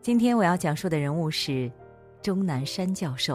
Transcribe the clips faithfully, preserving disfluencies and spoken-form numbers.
今天我要讲述的人物是钟南山教授。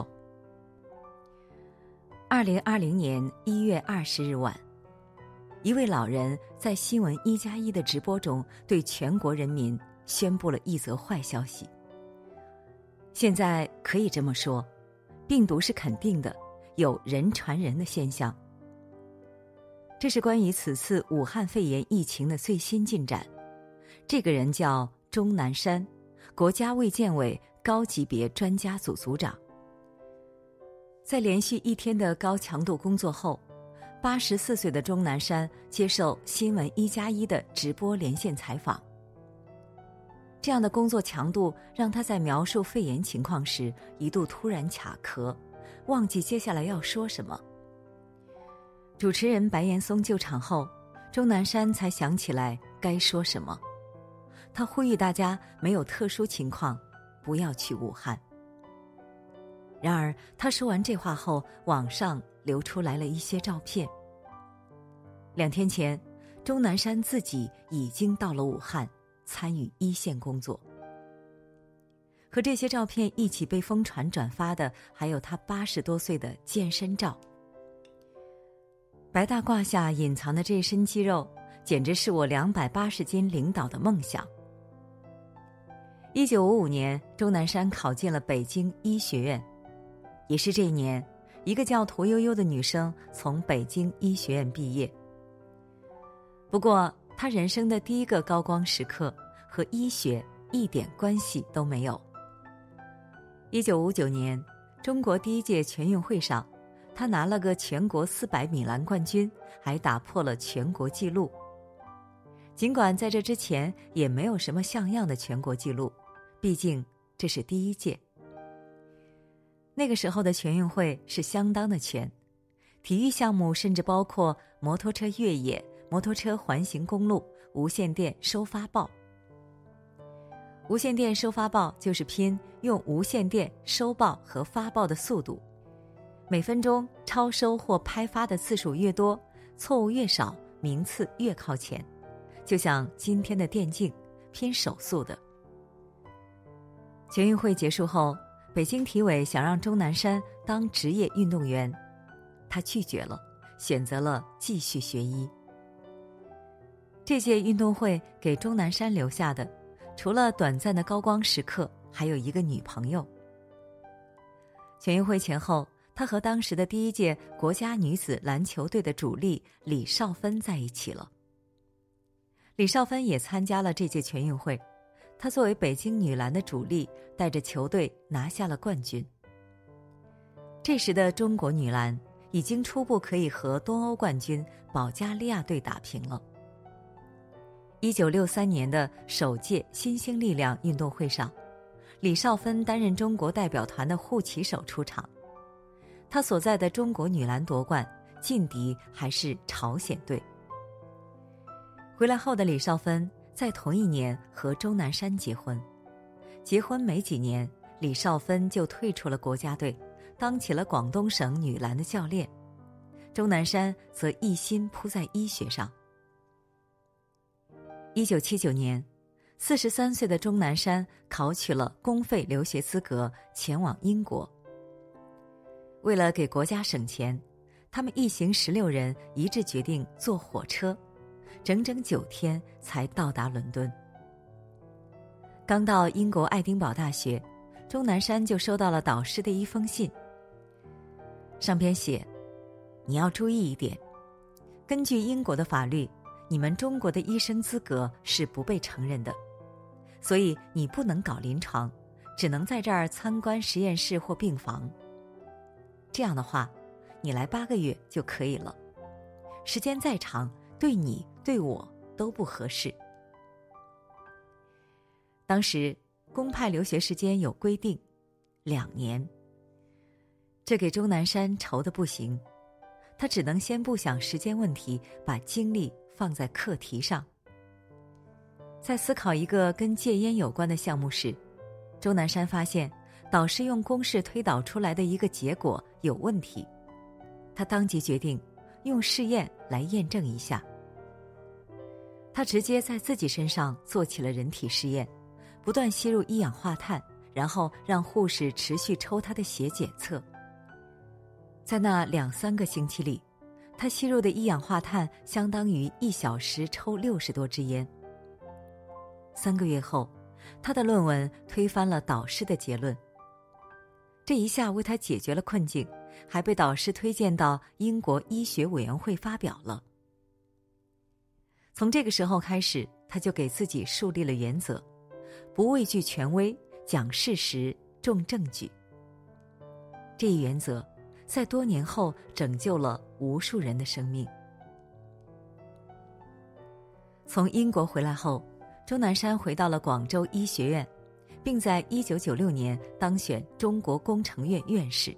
二零二零年一月二十日晚，一位老人在新闻一加一的直播中对全国人民宣布了一则坏消息。现在可以这么说，病毒是肯定的，有人传人的现象。这是关于此次武汉肺炎疫情的最新进展。这个人叫钟南山，国家卫健委高级别专家组组长。在连续一天的高强度工作后，八十四岁的钟南山接受新闻一加一的直播连线采访。这样的工作强度让他在描述肺炎情况时一度突然卡壳，忘记接下来要说什么。主持人白岩松救场后，钟南山才想起来该说什么。他呼吁大家没有特殊情况不要去武汉。然而他说完这话后，网上流出来了一些照片。两天前，钟南山自己已经到了武汉参与一线工作。和这些照片一起被疯传转发的还有他八十多岁的健身照。白大褂下隐藏的这身肌肉简直是我两百八十斤领导的梦想。一九五五年，钟南山考进了北京医学院。也是这一年，一个叫屠呦呦的女生从北京医学院毕业。不过她人生的第一个高光时刻和医学一点关系都没有。一九五九年，中国第一届全运会上，她拿了个全国四百米栏冠军，还打破了全国纪录。尽管在这之前也没有什么像样的全国纪录，毕竟这是第一届。那个时候的全运会是相当的全，体育项目甚至包括摩托车越野、摩托车环形公路、无线电收发报。无线电收发报就是拼用无线电收报和发报的速度，每分钟超收或拍发的次数越多，错误越少，名次越靠前，就像今天的电竞，拼手速的。全运会结束后，北京体委想让钟南山当职业运动员，他拒绝了，选择了继续学医。这届运动会给钟南山留下的，除了短暂的高光时刻，还有一个女朋友。全运会前后，他和当时的第一届国家女子篮球队的主力李少芬在一起了。李少芬也参加了这届全运会，她作为北京女篮的主力，带着球队拿下了冠军。这时的中国女篮已经初步可以和东欧冠军保加利亚队打平了。一九六三年的首届新兴力量运动会上，李少芬担任中国代表团的护旗手出场。她所在的中国女篮夺冠，劲敌还是朝鲜队。回来后的李少芬在同一年和钟南山结婚。结婚没几年，李少芬就退出了国家队，当起了广东省女篮的教练。钟南山则一心扑在医学上。一九七九年，四十三岁的钟南山考取了公费留学资格，前往英国。为了给国家省钱，他们一行十六人一致决定坐火车，整整九天才到达伦敦。刚到英国爱丁堡大学，钟南山就收到了导师的一封信，上边写：你要注意一点，根据英国的法律，你们中国的医生资格是不被承认的，所以你不能搞临床，只能在这儿参观实验室或病房。这样的话，你来八个月就可以了，时间再长，对你对我都不合适。当时公派留学时间有规定，两年。这给钟南山愁得不行，他只能先不想时间问题，把精力放在课题上。在思考一个跟戒烟有关的项目时，钟南山发现导师用公式推导出来的一个结果有问题，他当即决定用试验来验证一下。他直接在自己身上做起了人体试验， 不断吸入一氧化碳，然后让护士持续抽他的血检测。在那两三个星期里，他吸入的一氧化碳相当于一小时抽六十多支烟。三个月后，他的论文推翻了导师的结论。这一下为他解决了困境，还被导师推荐到英国医学委员会发表了。从这个时候开始，他就给自己树立了原则：不畏惧权威，讲事实，重证据。这一原则在多年后拯救了无数人的生命。从英国回来后，钟南山回到了广州医学院，并在一九九六年当选中国工程院院士。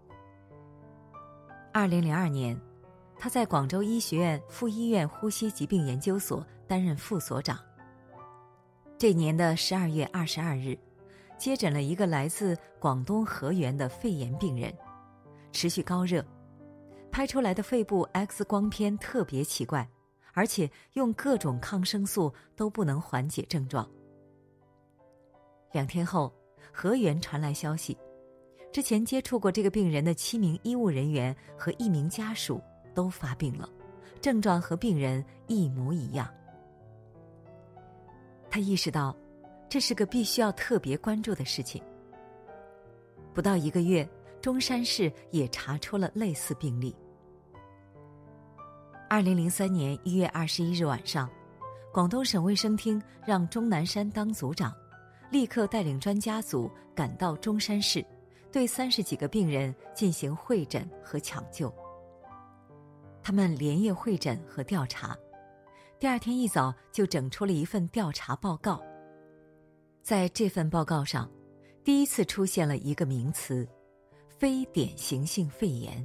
二零零二年，他在广州医学院附医院呼吸疾病研究所担任副所长。这年的十二月二十二日，接诊了一个来自广东河源的肺炎病人，持续高热，拍出来的肺部 X 光片特别奇怪，而且用各种抗生素都不能缓解症状。两天后，河源传来消息，之前接触过这个病人的七名医务人员和一名家属都发病了，症状和病人一模一样。他意识到，这是个必须要特别关注的事情。不到一个月，中山市也查出了类似病例。二零零三年一月二十一日晚上，广东省卫生厅让钟南山当组长，立刻带领专家组赶到中山市，对三十几个病人进行会诊和抢救。他们连夜会诊和调查，第二天一早就整出了一份调查报告。在这份报告上，第一次出现了一个名词：非典型性肺炎。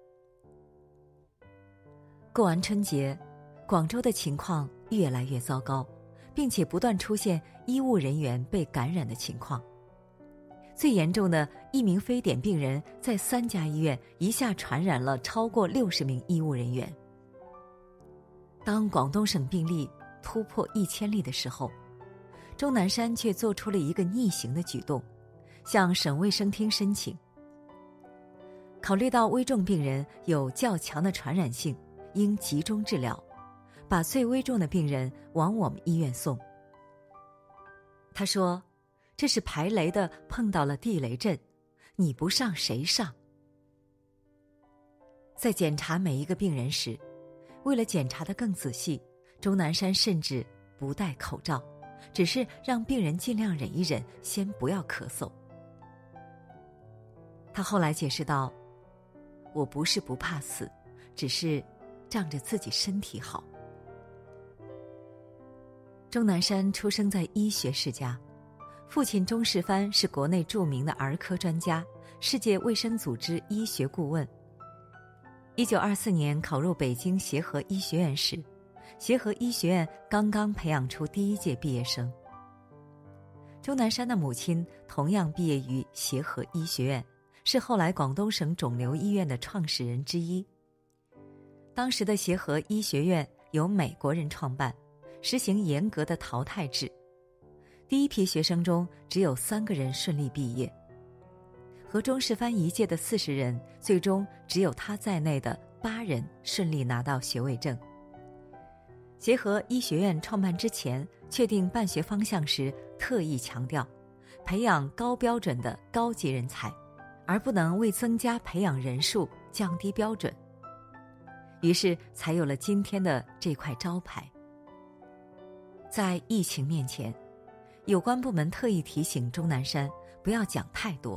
过完春节，广州的情况越来越糟糕，并且不断出现医务人员被感染的情况。最严重的一名非典病人在三家医院一下传染了超过六十名医务人员。当广东省病例突破一千例的时候，钟南山却做出了一个逆行的举动，向省卫生厅申请，考虑到危重病人有较强的传染性，应集中治疗，把最危重的病人往我们医院送。他说，这是排雷的碰到了地雷阵，你不上谁上？在检查每一个病人时，为了检查得更仔细，钟南山甚至不戴口罩，只是让病人尽量忍一忍，先不要咳嗽。他后来解释道，我不是不怕死，只是仗着自己身体好。钟南山出生在医学世家，父亲钟世藩是国内著名的儿科专家，世界卫生组织医学顾问。一九二四年考入北京协和医学院时，协和医学院刚刚培养出第一届毕业生。钟南山的母亲同样毕业于协和医学院，是后来广东省肿瘤医院的创始人之一。当时的协和医学院由美国人创办，实行严格的淘汰制，第一批学生中只有三个人顺利毕业。和钟世藩一届的四十人，最终只有他在内的八人顺利拿到学位证。协和医学院创办之前，确定办学方向时，特意强调培养高标准的高级人才，而不能为增加培养人数降低标准。于是才有了今天的这块招牌。在疫情面前，有关部门特意提醒钟南山不要讲太多。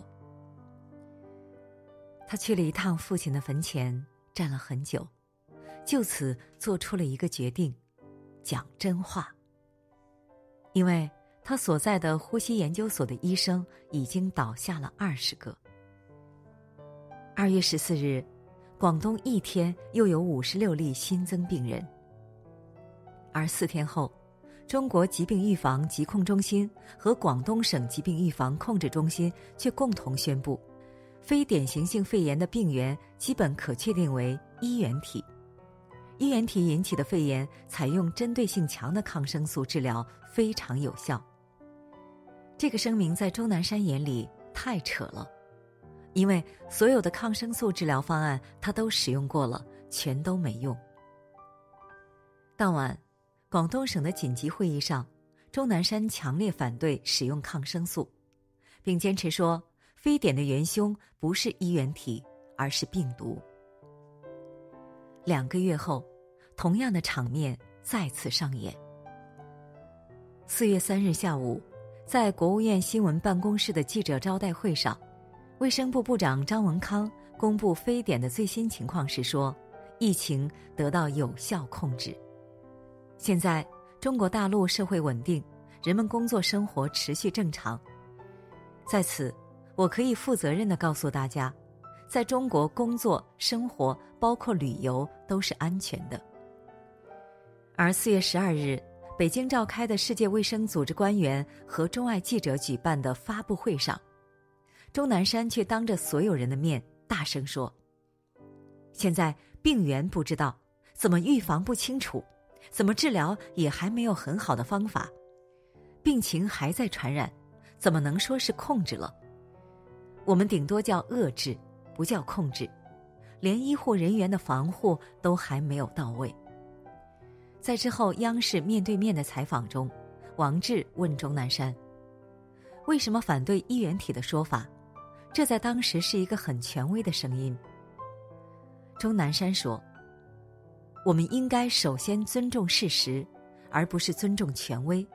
他去了一趟父亲的坟前，站了很久，就此做出了一个决定，讲真话。因为他所在的呼吸研究所的医生已经倒下了二十个。二月十四日，广东一天又有五十六例新增病人。而四天后，中国疾病预防疾控中心和广东省疾病预防控制中心却共同宣布，非典型性肺炎的病源基本可确定为衣原体。衣原体引起的肺炎采用针对性强的抗生素治疗非常有效。 这个声明在钟南山眼里太扯了，因为所有的抗生素治疗方案他都使用过了，全都没用。当晚，广东省的紧急会议上，钟南山强烈反对使用抗生素，并坚持说非典的元凶不是衣原体，而是病毒。两个月后，同样的场面再次上演。四月三日下午，在国务院新闻办公室的记者招待会上，卫生部部长张文康公布非典的最新情况时说，疫情得到有效控制。现在中国大陆社会稳定，人们工作生活持续正常。在此，我可以负责任地告诉大家，在中国工作、生活，包括旅游都是安全的。而四月十二日，北京召开的世界卫生组织官员和中外记者举办的发布会上，钟南山却当着所有人的面大声说，现在病源不知道，怎么预防不清楚，怎么治疗也还没有很好的方法，病情还在传染，怎么能说是控制了？我们顶多叫遏制，不叫控制，连医护人员的防护都还没有到位。在之后央视面对面的采访中，王志问钟南山，为什么反对衣原体的说法？这在当时是一个很权威的声音。钟南山说，我们应该首先尊重事实，而不是尊重权威。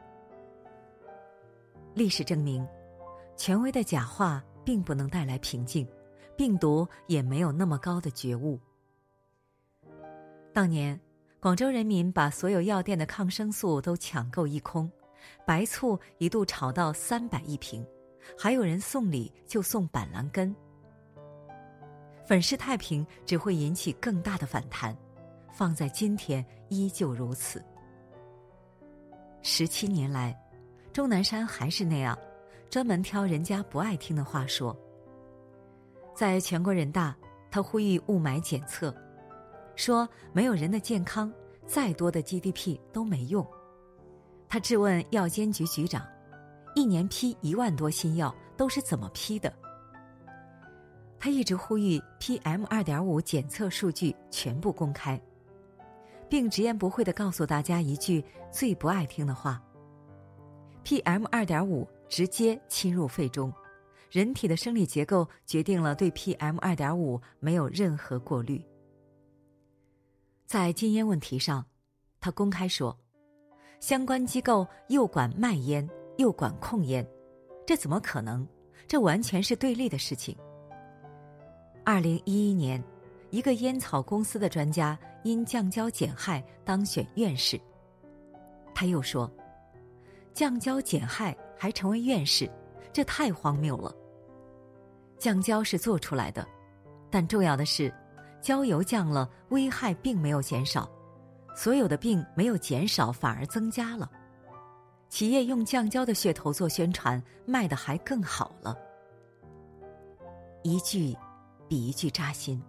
历史证明，权威的假话并不能带来平静，病毒也没有那么高的觉悟。当年广州人民把所有药店的抗生素都抢购一空，白醋一度炒到三百一瓶，还有人送礼就送板蓝根。粉饰太平只会引起更大的反弹，放在今天依旧如此。十七年来，钟南山还是那样，专门挑人家不爱听的话说。在全国人大，他呼吁雾霾检测，说没有人的健康，再多的 G D P 都没用。他质问药监局局长，一年批一万多新药都是怎么批的？他一直呼吁 P M 二点五 检测数据全部公开，并直言不讳地告诉大家一句最不爱听的话， P M 二点五 直接侵入肺中，人体的生理结构决定了对 P M 二点五 没有任何过滤。在禁烟问题上，他公开说，相关机构又管卖烟又管控烟，这怎么可能？这完全是对立的事情。二零一一年，一个烟草公司的专家因降胶减害当选院士。他又说，降胶减害还成为院士，这太荒谬了。降胶是做出来的，但重要的是，焦油降了，危害并没有减少，所有的病没有减少，反而增加了。企业用降胶的噱头做宣传，卖得还更好了。一句比一句扎心。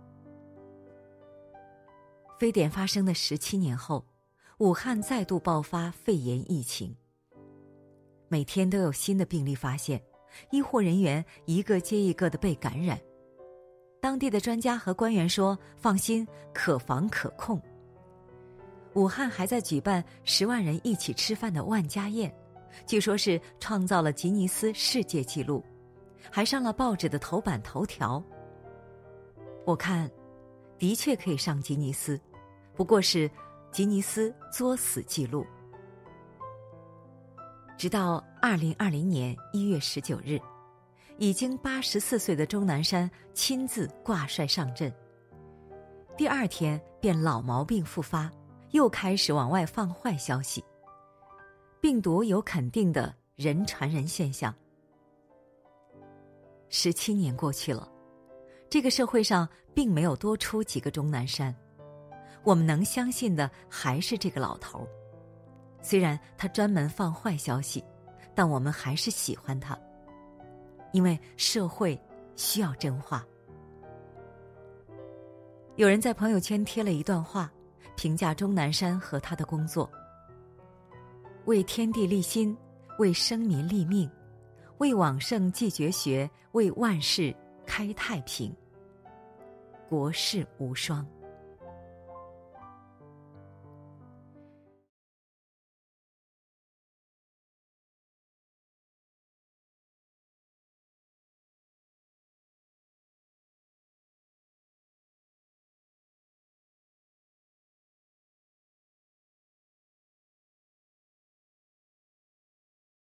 非典发生的十七年后，武汉再度爆发肺炎疫情，每天都有新的病例发现，医护人员一个接一个的被感染。当地的专家和官员说，放心，可防可控。武汉还在举办十万人一起吃饭的万家宴，据说是创造了吉尼斯世界纪录，还上了报纸的头版头条。我看，的确可以上吉尼斯，不过是吉尼斯作死记录。直到二零二零年一月十九日，已经八十四岁的钟南山亲自挂帅上阵。第二天便老毛病复发，又开始往外放坏消息。病毒有肯定的人传人现象。十七年过去了，这个社会上并没有多出几个钟南山，我们能相信的还是这个老头。虽然他专门放坏消息，但我们还是喜欢他，因为社会需要真话。有人在朋友圈贴了一段话，评价钟南山和他的工作：为天地立心，为生民立命， 为往圣继绝学，为万世开太平。国士无双。